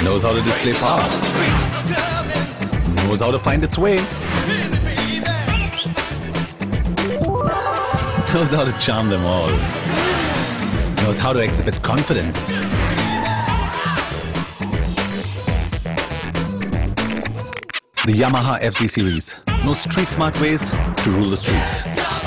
knows how to display power, knows how to find its way, knows how to charm them all, knows how to exhibit confidence. The Yamaha FZ series knows street smart ways to rule the streets.